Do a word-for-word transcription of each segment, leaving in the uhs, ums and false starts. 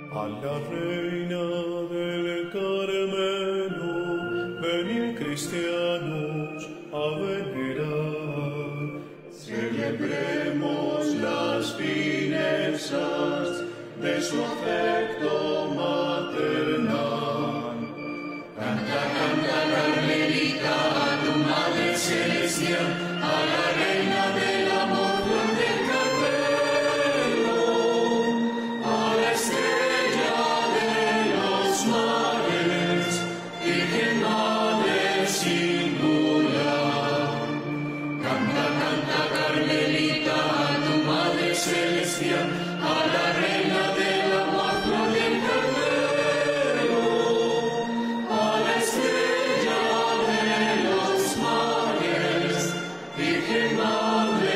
A la reina del Carmelo, venid cristianos a venerar. Celebremos las finezas de su afecto maternal. Canta, canta, Carmelita, a tu Madre Celestial, a la reina del amor Flor del Carmelo, a la estrella de los mares, Virgen Madre singular. Canta, canta, Carmelita, a tu Madre Celestial, a la reina del amor Flor del Carmelo, a la estrella de los mares, Virgen Madre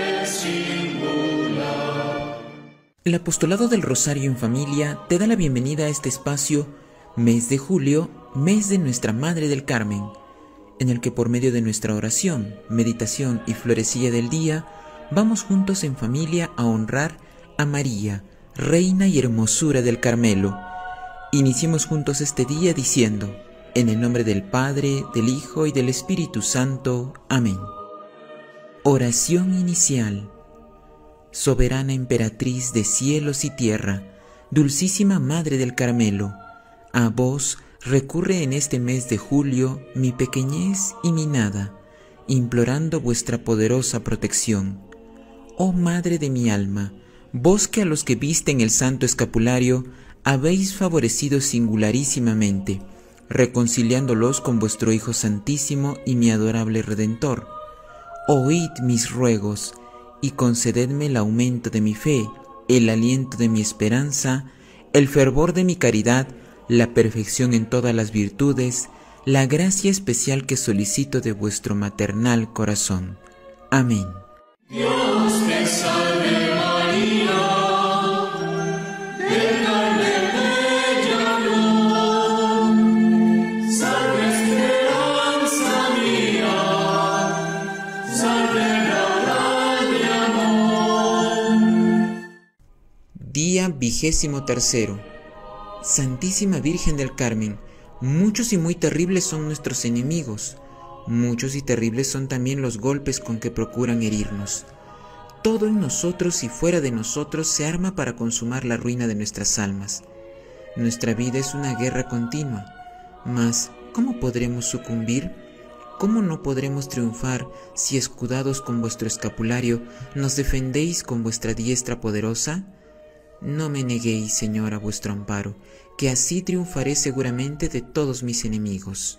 singular. El Apostolado del Rosario en Familia te da la bienvenida a este espacio, mes de julio, mes de Nuestra Madre del Carmen, en el que por medio de nuestra oración, meditación y florecilla del día, vamos juntos en familia a honrar a María, Reina y Hermosura del Carmelo. Iniciemos juntos este día diciendo, en el nombre del Padre, del Hijo y del Espíritu Santo. Amén. Oración inicial. Soberana emperatriz de cielos y tierra, dulcísima Madre del Carmelo, a vos recurre en este mes de julio mi pequeñez y mi nada, implorando vuestra poderosa protección. Oh Madre de mi alma, vos que a los que visten el santo escapulario habéis favorecido singularísimamente, reconciliándolos con vuestro Hijo Santísimo y mi adorable Redentor, oíd mis ruegos y concededme el aumento de mi fe, el aliento de mi esperanza, el fervor de mi caridad, la perfección en todas las virtudes, la gracia especial que solicito de vuestro maternal corazón. Amén. Dios te salve María, llena de bella luz, salve esperanza mía, salve la de amor. Día vigésimo tercero. Santísima Virgen del Carmen, muchos y muy terribles son nuestros enemigos, muchos y terribles son también los golpes con que procuran herirnos. Todo en nosotros y fuera de nosotros se arma para consumar la ruina de nuestras almas. Nuestra vida es una guerra continua, mas ¿cómo podremos sucumbir? ¿Cómo no podremos triunfar si escudados con vuestro escapulario nos defendéis con vuestra diestra poderosa? No me neguéis, Señor, a vuestro amparo, que así triunfaré seguramente de todos mis enemigos.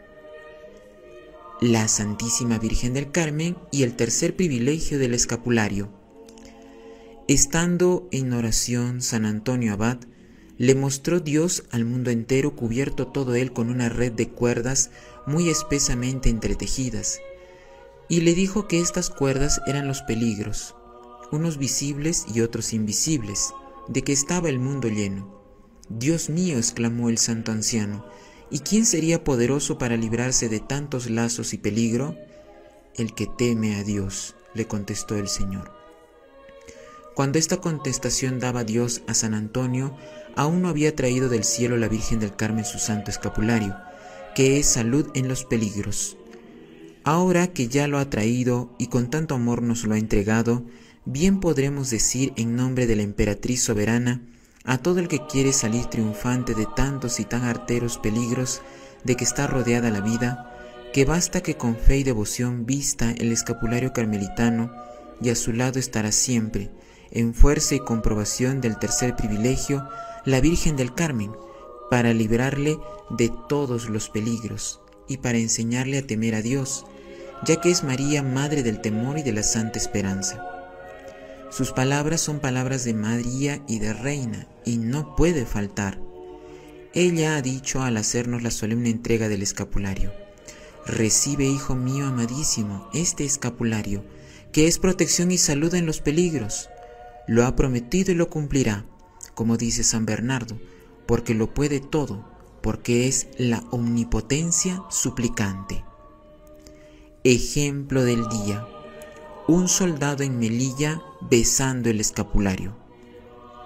La Santísima Virgen del Carmen y el tercer privilegio del escapulario. Estando en oración San Antonio Abad, le mostró Dios al mundo entero cubierto todo él con una red de cuerdas muy espesamente entretejidas, y le dijo que estas cuerdas eran los peligros, unos visibles y otros invisibles, de que estaba el mundo lleno. Dios mío, exclamó el santo anciano, ¿y quién sería poderoso para librarse de tantos lazos y peligro? El que teme a Dios, le contestó el Señor. Cuando esta contestación daba Dios a San Antonio, aún no había traído del cielo la Virgen del Carmen su santo escapulario, que es salud en los peligros. Ahora que ya lo ha traído y con tanto amor nos lo ha entregado, bien podremos decir en nombre de la emperatriz soberana a todo el que quiere salir triunfante de tantos y tan arteros peligros de que está rodeada la vida, que basta que con fe y devoción vista el escapulario carmelitano y a su lado estará siempre, en fuerza y comprobación del tercer privilegio, la Virgen del Carmen, para librarle de todos los peligros y para enseñarle a temer a Dios, ya que es María madre del temor y de la santa esperanza. Sus palabras son palabras de María y de Reina, y no puede faltar. Ella ha dicho al hacernos la solemne entrega del escapulario: recibe, hijo mío amadísimo, este escapulario, que es protección y salud en los peligros. Lo ha prometido y lo cumplirá, como dice San Bernardo, porque lo puede todo, porque es la omnipotencia suplicante. Ejemplo del día: un soldado en Melilla besando el escapulario.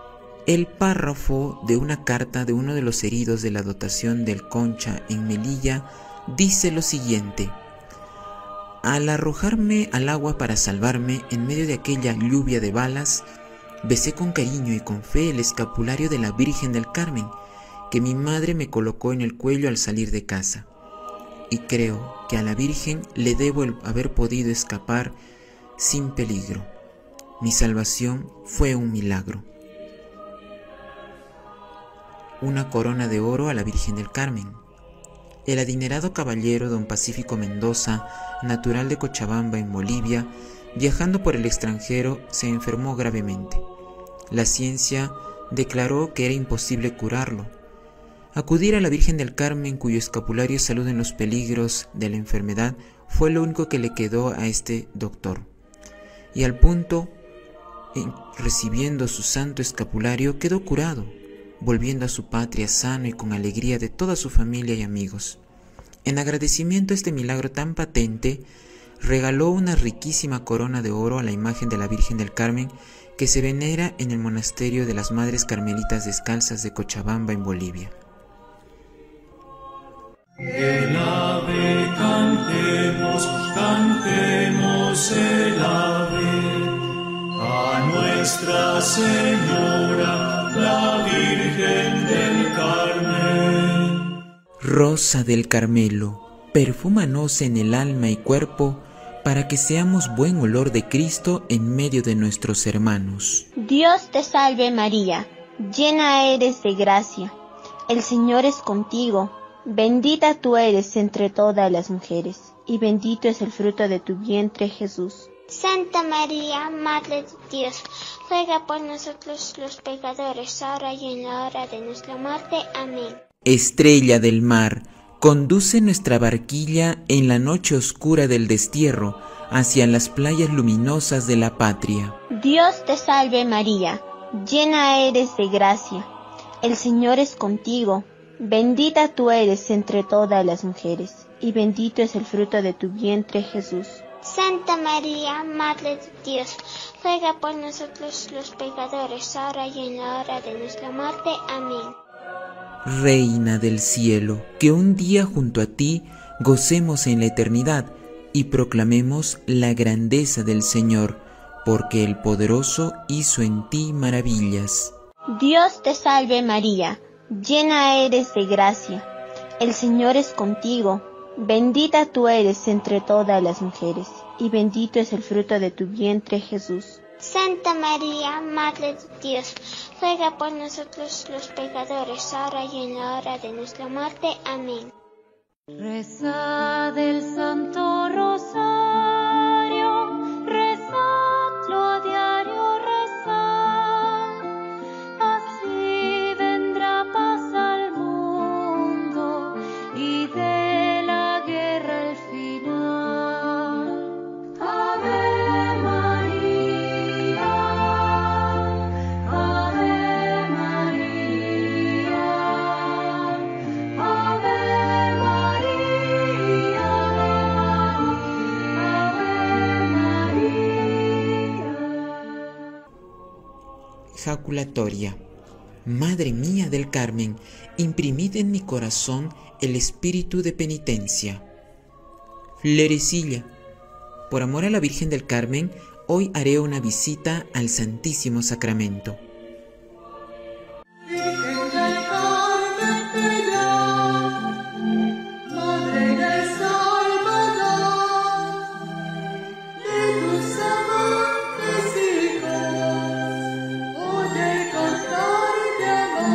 el párrafo de una carta de uno de los heridos de la dotación del Concha en Melilla dice lo siguiente: al arrojarme al agua para salvarme en medio de aquella lluvia de balas, besé con cariño y con fe el escapulario de la Virgen del Carmen que mi madre me colocó en el cuello al salir de casa, y creo que a la Virgen le debo el haber podido escapar sin peligro. Mi salvación fue un milagro. Una corona de oro a la Virgen del Carmen. El adinerado caballero don Pacífico Mendoza, natural de Cochabamba en Bolivia, viajando por el extranjero, se enfermó gravemente. La ciencia declaró que era imposible curarlo. Acudir a la Virgen del Carmen, cuyo escapulario saluda en los peligros de la enfermedad, fue lo único que le quedó a este doctor. Y al punto, en, recibiendo su santo escapulario, quedó curado, volviendo a su patria sano y con alegría de toda su familia y amigos. En agradecimiento a este milagro tan patente, regaló una riquísima corona de oro a la imagen de la Virgen del Carmen que se venera en el monasterio de las Madres Carmelitas Descalzas de Cochabamba en Bolivia. El ave cantemos, cantemos el ave a Nuestra Señora, la Virgen del Carmen. Rosa del Carmelo, perfúmanos en el alma y cuerpo, para que seamos buen olor de Cristo en medio de nuestros hermanos. Dios te salve María, llena eres de gracia, el Señor es contigo. Bendita tú eres entre todas las mujeres, y bendito es el fruto de tu vientre, Jesús. Santa María, Madre de Dios, ruega por nosotros los pecadores, ahora y en la hora de nuestra muerte. Amén. Estrella del mar, conduce nuestra barquilla en la noche oscura del destierro hacia las playas luminosas de la patria. Dios te salve María, llena eres de gracia, el Señor es contigo. Bendita tú eres entre todas las mujeres, y bendito es el fruto de tu vientre, Jesús. Santa María, Madre de Dios, ruega por nosotros los pecadores, ahora y en la hora de nuestra muerte. Amén. Reina del cielo, que un día junto a ti gocemos en la eternidad y proclamemos la grandeza del Señor, porque el Poderoso hizo en ti maravillas. Dios te salve María, llena eres de gracia, el Señor es contigo, bendita tú eres entre todas las mujeres, y bendito es el fruto de tu vientre, Jesús. Santa María, Madre de Dios, ruega por nosotros los pecadores, ahora y en la hora de nuestra muerte. Amén. Rezad el Santo Rosario, rezadlo a diario, rezad, así vendrá paz al mundo y de la guerra el final. Ave María, Ave María, Ave María, Ave María. Jaculatoria. Madre mía del Carmen, imprimid en mi corazón el espíritu de penitencia. Florecilla. Por amor a la Virgen del Carmen, hoy haré una visita al Santísimo Sacramento. Virgen del Carmen, piedad, Madre del Salvador, de tus amantes hijos, oye cantar de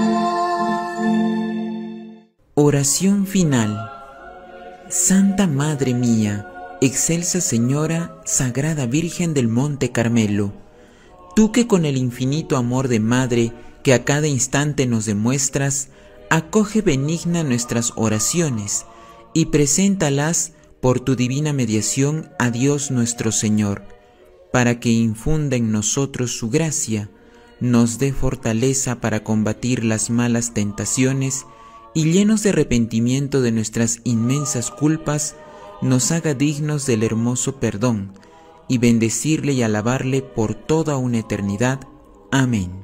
amor. Oración final. Santa Madre mía, excelsa Señora, Sagrada Virgen del Monte Carmelo, tú que con el infinito amor de Madre que a cada instante nos demuestras, acoge benigna nuestras oraciones y preséntalas por tu divina mediación a Dios nuestro Señor, para que infunda en nosotros su gracia, nos dé fortaleza para combatir las malas tentaciones y llenos de arrepentimiento de nuestras inmensas culpas, nos haga dignos del hermoso perdón, y bendecirle y alabarle por toda una eternidad. Amén.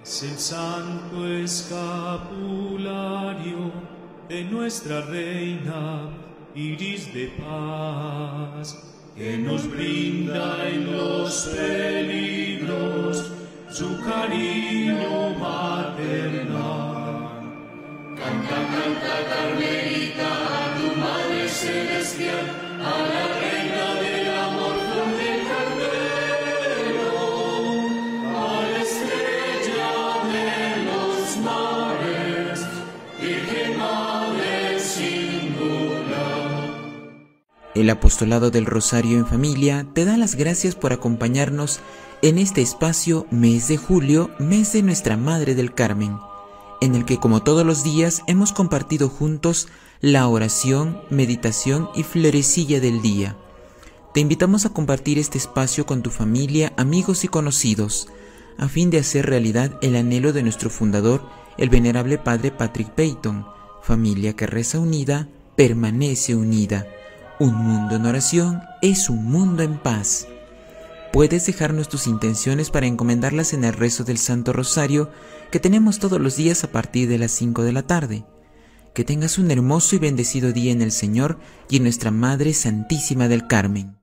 Es el santo escapulario de nuestra reina, iris de paz, que nos brinda en los peligros su cariño maternal. Canta, canta, Carmelita, a tu Madre Celestial, a la Reina del Amor con el Carmelo, a la estrella de los mares, Virgen Madre singular. El Apostolado del Rosario en Familia te da las gracias por acompañarnos en este espacio Mes de Julio, mes de Nuestra Madre del Carmen, en el que como todos los días hemos compartido juntos la oración, meditación y florecilla del día. Te invitamos a compartir este espacio con tu familia, amigos y conocidos, a fin de hacer realidad el anhelo de nuestro fundador, el venerable Padre Patrick Peyton: familia que reza unida, permanece unida. Un mundo en oración es un mundo en paz. Puedes dejarnos tus intenciones para encomendarlas en el rezo del Santo Rosario que tenemos todos los días a partir de las cinco de la tarde. Que tengas un hermoso y bendecido día en el Señor y en nuestra Madre Santísima del Carmen.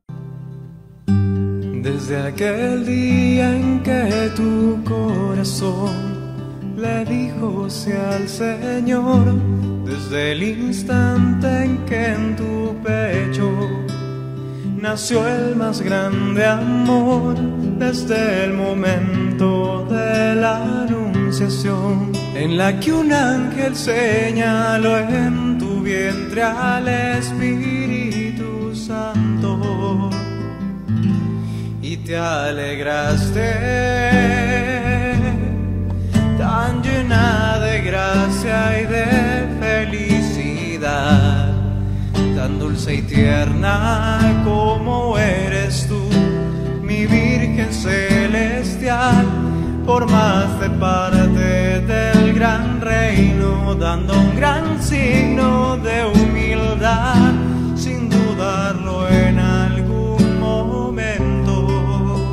Desde aquel día en que tu corazón le dijo sí al Señor, desde el instante en que en tu pecho nació el más grande amor, desde el momento de la anunciación, en la que un ángel señaló en tu vientre al Espíritu Santo, y te alegraste, tan llena de gracia y de felicidad, tan dulce y tierna como eres tú, mi Virgen celestial. Formaste parte del gran reino, dando un gran signo de humildad, sin dudarlo en algún momento.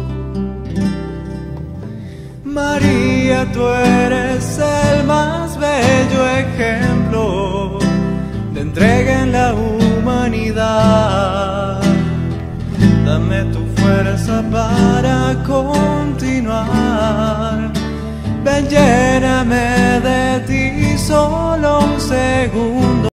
María, tú eres el más bello ejemplo de entrega en la humanidad. Dame tu fuerza para continuar. Ven, lléname de ti solo un segundo.